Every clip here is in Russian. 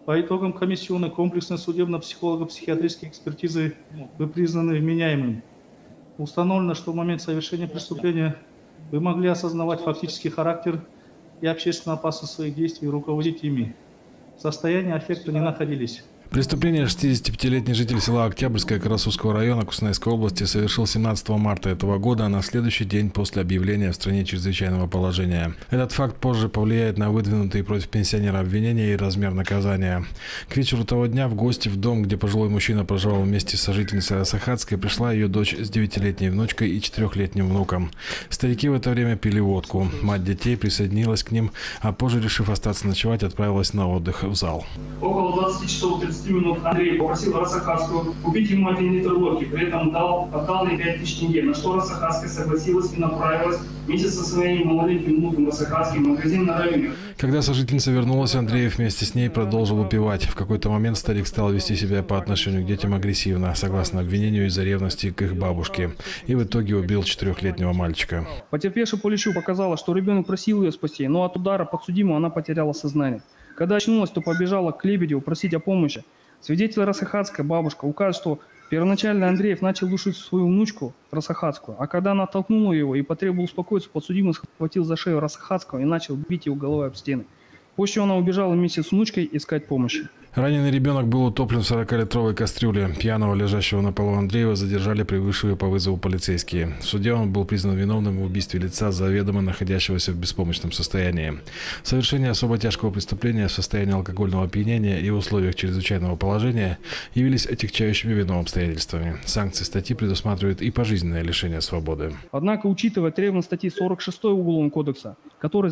По итогам комиссионной комплексной судебно-психолого-психиатрической экспертизы вы признаны вменяемым. Установлено, что в момент совершения преступления вы могли осознавать фактический характер и общественную опасность своих действий и руководить ими. В состоянии аффекта не находились. Преступление 65-летний житель села Октябрьское Карасусского района Кустанайской области совершил 17 марта этого года, на следующий день после объявления в стране чрезвычайного положения. Этот факт позже повлияет на выдвинутые против пенсионера обвинения и размер наказания. К вечеру того дня в гости в дом, где пожилой мужчина проживал вместе с сожительницей Росахатской, пришла ее дочь с 9-летней внучкой и 4-летним внуком. Старики в это время пили водку. Мать детей присоединилась к ним, а позже, решив остаться ночевать, отправилась на отдых в зал. Около 20 часов 30 минут Андрей попросил Росахатскую купить ему 1 литр водки, при этом отдал ей 5000 тенге, на что Росахатская согласилась и направилась вместе со своим малолетним внуком Росахатским в магазин на районе. Когда сожительница вернулась, Андреев вместе с ней продолжил выпивать. В какой-то момент старик стал вести себя по отношению к детям агрессивно, согласно обвинению из-за ревности к их бабушке, и в итоге убил 4-летнего мальчика. Потерпевший по лечу показала, что ребенок просил ее спасти, но от удара подсудимого она потеряла сознание. Когда очнулась, то побежала к Лебедеву просить о помощи. Свидетель Росахатская, бабушка, указывает, что первоначально Андреев начал душить свою внучку Росахатскую, а когда она оттолкнула его и потребовала успокоиться, подсудимый схватил за шею Росахатского и начал бить его головой об стены. После она убежала вместе с внучкой искать помощи. Раненый ребенок был утоплен в 40-литровой кастрюле. Пьяного, лежащего на полу Андреева, задержали прибывшие по вызову полицейские. В суде он был признан виновным в убийстве лица, заведомо находящегося в беспомощном состоянии. Совершение особо тяжкого преступления в состоянии алкогольного опьянения и в условиях чрезвычайного положения явились отягчающими вину обстоятельствами. Санкции статьи предусматривают и пожизненное лишение свободы. Однако, учитывая требования статьи 46 Уголовного кодекса, который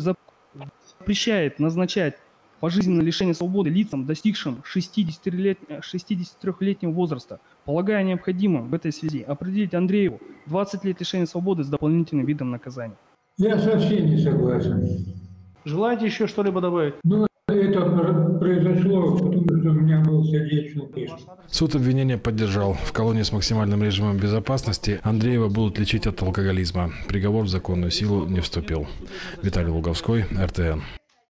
запрещает назначать пожизненное лишение свободы лицам, достигшим 63-летнего возраста, полагая необходимым в этой связи определить Андрееву 20 лет лишения свободы с дополнительным видом наказания. Я совсем не согласен. Желаете еще что-либо добавить? Ну, это произошло, потому что у меня был сердечный приступ. Суд обвинения поддержал. В колонии с максимальным режимом безопасности Андреева будут лечить от алкоголизма. Приговор в законную силу не вступил. Виталий Луговской, РТН.